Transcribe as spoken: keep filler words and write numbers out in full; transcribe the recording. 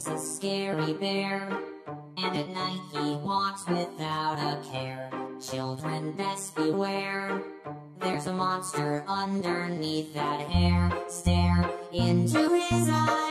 sleeps a scary bear, and at night he walks without a care. Children, best beware, there's a monster underneath that hair. Stare into his eyes.